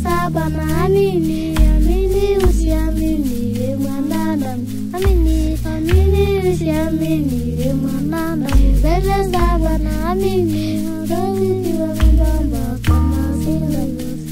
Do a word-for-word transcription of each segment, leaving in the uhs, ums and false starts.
saba na amini, amini usiamini, we mwanadamu. Amini, amini usiamini, we mwanadamu. Mbele saba na amini, rozi kiwa mbamba kama sura.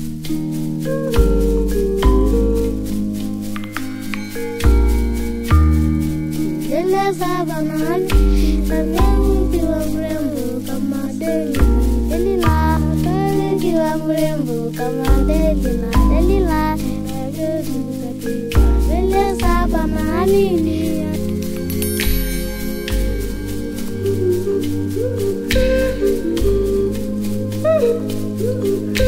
Mbele saba na amini, rozi kiwa mrembo kama Delila. Delila, kiwa mrembo kama Delila. Delila, mbele saba na amini. Thank you.